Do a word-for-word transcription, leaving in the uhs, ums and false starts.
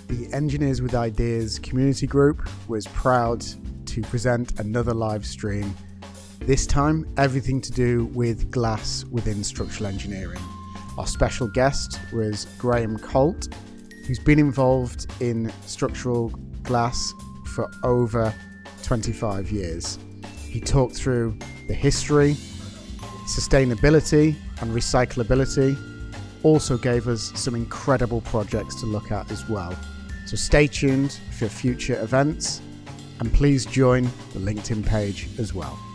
The Engineers with Ideas community group was proud to present another live stream, this time everything to do with glass within structural engineering. Our special guest was Graham Coult, who's been involved in structural glass for over twenty-five years. He talked through the history, sustainability and recyclability, also gave us some incredible projects to look at as well. So stay tuned for future events and please join the LinkedIn page as well.